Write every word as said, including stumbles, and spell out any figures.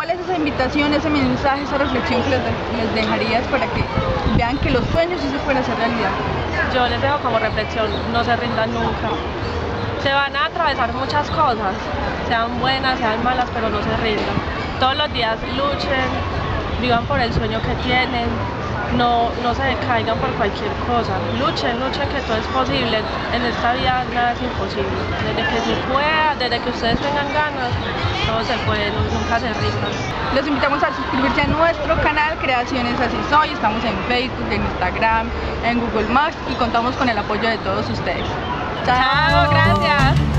¿cuál es esa invitación, ese mensaje, esa reflexión que les, de, les dejarías para que vean que los sueños sí se pueden hacer realidad? Yo les dejo como reflexión, no se rindan nunca. Se van a atravesar muchas cosas, sean buenas, sean malas, pero no se rindan. Todos los días luchen, vivan por el sueño que tienen, no, no se decaigan por cualquier cosa. Luchen, luchen, que todo es posible. En esta vida nada es imposible. Desde que se pueda, desde que ustedes tengan ganas, todo se puede, nunca se rindan. Los invitamos a suscribirse a nuestro canal Creaciones Así Soy. Estamos en Facebook, en Instagram, en Google Maps y contamos con el apoyo de todos ustedes. Chao, gracias.